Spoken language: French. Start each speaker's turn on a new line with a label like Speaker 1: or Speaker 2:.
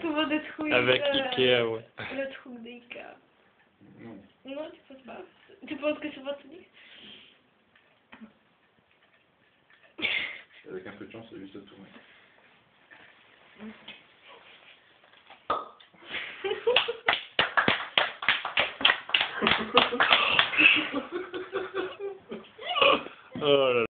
Speaker 1: tout le monde a trouvé
Speaker 2: Avec Ikea, ouais.
Speaker 1: le truc d'Ikea.
Speaker 3: Non.
Speaker 1: Non, tu penses pas? Tu penses que c'est pas fini?
Speaker 3: Avec un peu de chance, c'est juste à tourner.
Speaker 2: Oh là là.